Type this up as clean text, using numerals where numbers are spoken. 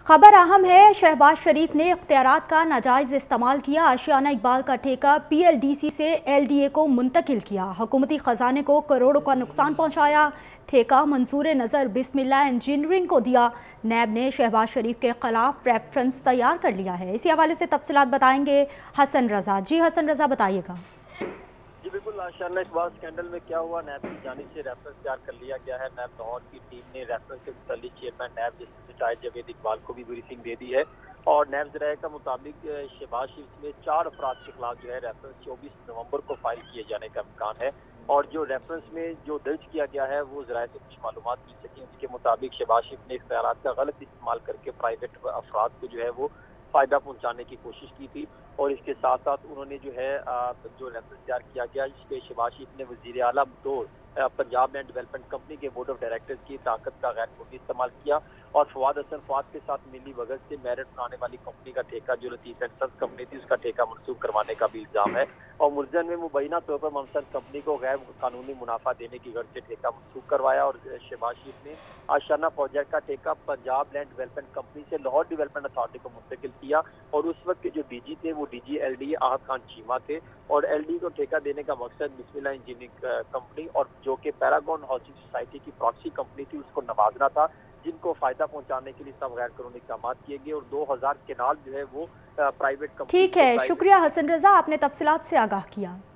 खबर अहम है। शहबाज शरीफ ने इख्तियारात का नाजायज़ इस्तेमाल किया। आशियाना इकबाल का ठेका PLDC से LDA को मुंतकिल किया। हुकूमती ख़जाने को करोड़ों का नुकसान पहुँचाया। ठेका मंसूर नज़र बिस्मिल्लाह इंजीनियरिंग को दिया। NAB ने शहबाज शरीफ के खिलाफ रेफरेंस तैयार कर लिया है। इसी हवाले से तफसीलात बताएंगे हसन रज़ा। जी हसन रज़ा, बताइएगा। जी बिल्कुल, आशियाना इकबाल स्कैंडल में क्या हुआ, NAB की जानिब से रेफरेंस तैयार कर लिया गया है। NAB लाहौर की टीम ने रेफरेंस के मुतालिक चेयरमैन NAB जवेद इकबाल को भी ब्रीफिंग दे दी है। और NAB ज़राए का मुताबिक शहबाज शरीफ में 4 अफराद के खिलाफ जो है रेफरेंस 24 नवंबर को फाइल किए जाने का इम्कान है। और जो रेफरेंस में जो दर्ज किया गया है वो ज़राए से कुछ मालूमात मिल सकी। उसके मुताबिक शहबाज शरीफ ने इख्तियारात का गलत इस्तेमाल करके प्राइवेट अफराद को जो है वो फायदा पहुंचाने की कोशिश की थी। और इसके साथ साथ उन्होंने जो है जो रेफरेंस तैयार किया गया, इसके शहबाज शरीफ ने वज़ीर आला बतौर पंजाब लैंड डेवलपमेंट कंपनी के बोर्ड ऑफ डायरेक्टर्स की ताकत का गैर कानूनी इस्तेमाल किया। और फवाद के साथ मिली भगत से मेरिट बनाने वाली कंपनी का ठेका, जो लतीफ एंड सन्स कंपनी थी, उसका ठेका मनसूख करवाने का भी इल्जाम है। और मुलजम में मुबैना तौर पर ममसन कंपनी को गैर कानूनी मुनाफा देने की गर्ज से ठेका मनसूख करवाया। और शहबाज शरीफ ने आशियाना प्रोजेक्ट का ठेका पंजाब लैंड डेवलपमेंट कंपनी से लाहौर डेवलपमेंट अथॉरिटी को मुंतकिल किया। और उस वक्त के जो DG थे वो DG LD आहत खान चीमा थे। और LD को ठेका देने का मकसद बिस्मिल्लाह इंजीनियरिंग कंपनी और जो कि पैरागॉन हाउसिंग सोसाइटी की प्रॉक्सी कंपनी थी उसको नवाजना था, जिनको फायदा पहुंचाने के लिए सब गैर कानूनी इक़दाम किए गए। और 2000 केनाल जो है वो प्राइवेट कंपनी। ठीक है, शुक्रिया हसन रज़ा, आपने तफसीलात से आगाह किया।